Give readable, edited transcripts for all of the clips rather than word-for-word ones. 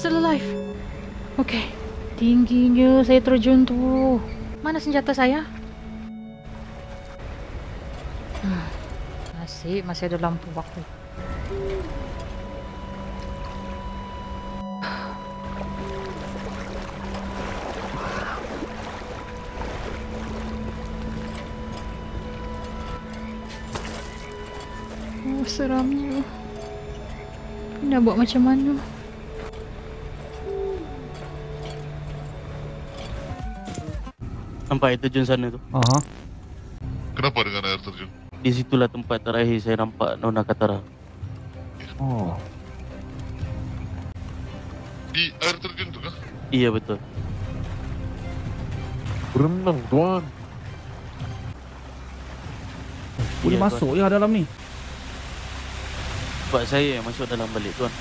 still alive. Oke, tingginya saya terjun tuh. Mana senjata saya? Masih ada lampu waktu. Oh, seramnya. Nak buat macam mana? Nampak air terjun sana tu. Aha. Kenapa dengan air terjun? Di situlah tempat terakhir saya nampak Nona Katara. Oh. Di air terjun tu kah? Iya betul. Berenang tuan. Boleh Iya, masuk ya dalam ni. Sebab saya yang masuk dalam balik tuan.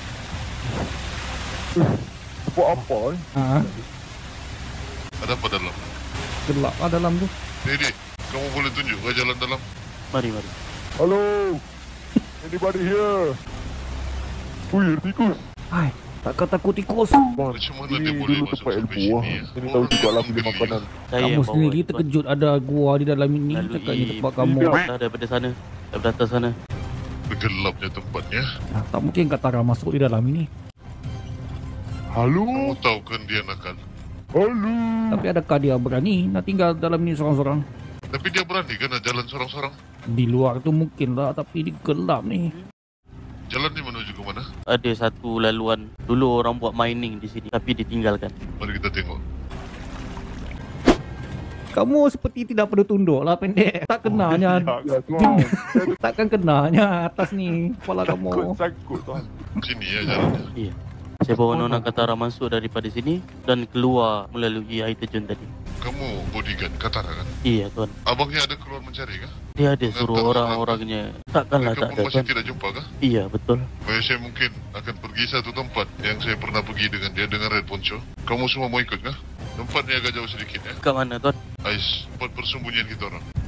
Buat apa ni? Ha. Ada apa dalam? Gelap lah dalam tu. Dede, kamu boleh tunjuk ke jalan dalam? Mari. Halo. Anybody here? Wih, tikus. Hai, takkan takut tikus. Bang, Macam mana ini dia boleh dulu masuk tempat sampai ilmu lah. sini ya? Ini tahu juga lah beli Orang makanan. Saya Kamu yang bawa sendiri tuan. terkejut ada gua di dalam ini. Cakapnya tempat kamu. Dah daripada sana. Daripada atas sana. Gelapnya tempatnya. Nah, tak mungkin Katara masuk di dalam ini. Halo. Kamu tahu kan dia nakal. Halo. Tapi adakah dia berani nak tinggal dalam ini seorang-seorang? Tapi dia berani kan nak jalan sorang-sorang. Di luar tu mungkin lah, tapi di gelap ni. Jalan ni menuju ke mana? Ada satu laluan. Dulu orang buat mining di sini. Tapi ditinggalkan. Mari kita tengok. Kamu seperti tidak perlu tunduk lah, pendek. Tak kenanya. Ya tuan. Takkan kenanya atas ni kepala Takut, kamu. takut tuan. Sini ya jalannya. Iya. Saya bawa Nona Katara masuk daripada sini dan keluar melalui air terjun tadi. Kamu bodyguard Katara kan? Iya tuan. Abangnya ada keluar mencari kah? Dia ada suruh orang-orangnya. Takkanlah Mereka tak pun ada masih tuan. tidak jumpa kah? Iya betul. Saya mungkin akan pergi satu tempat yang saya pernah pergi dengan dia, dengan Red Poncho. Kamu semua mau ikut kah? Tempatnya agak jauh sedikit ya. Kat mana tuan? Ais, tempat persembunyian kita orang.